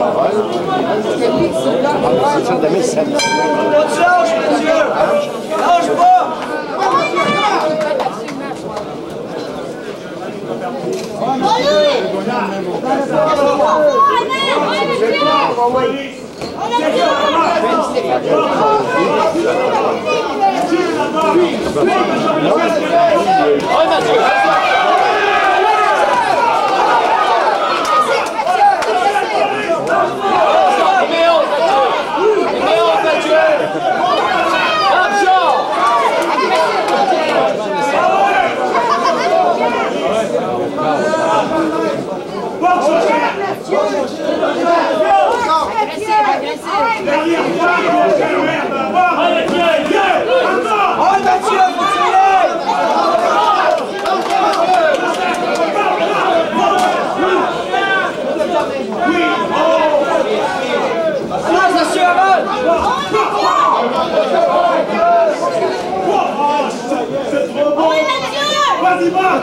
C'est 2007. On te lâche, monsieur! Lâche pas! Vas-y, va!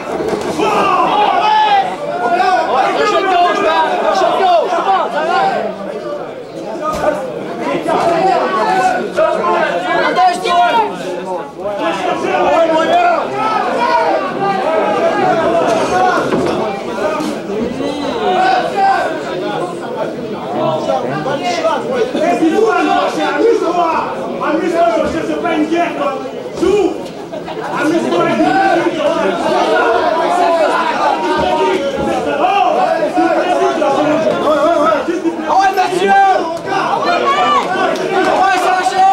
Amuse-toi, c'est pas une guerre, quoi! Joue! Amuse-toi! Ouais, Mathieu! Ouais, Sacha!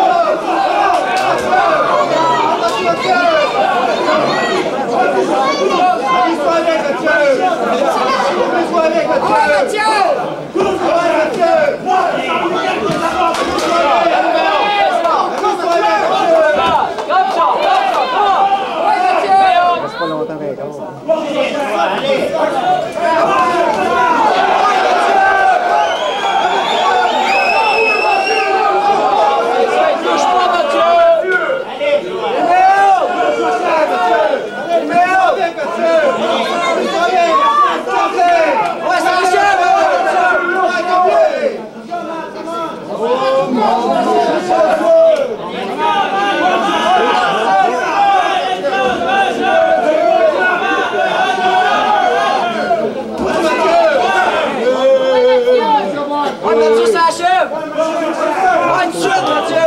Amuse-toi avec Mathieu! Amuse-toi avec Mathieu! Pas longtemps avec Mathieu, ça achève! Ouais, tout de suite, Mathieu!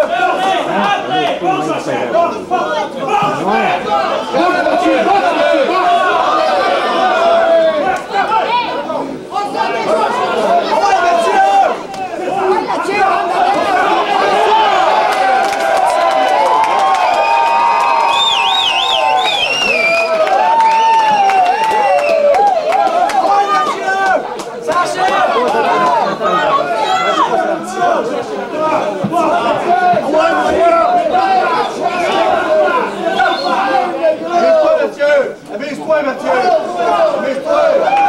Amuse-toi, Mathieu! Amuse-toi!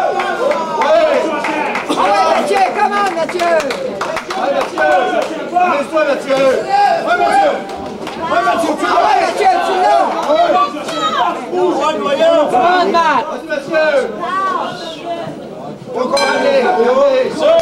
Mathieu, comment, Mathieu? Amuse-toi, Mathieu! Ouais, Mathieu! Ouais, Mathieu, tu l'as! Mathieu, tu l'as! Ouais, voyons! Come on, Matt! Vas-y, Mathieu! Encore aller!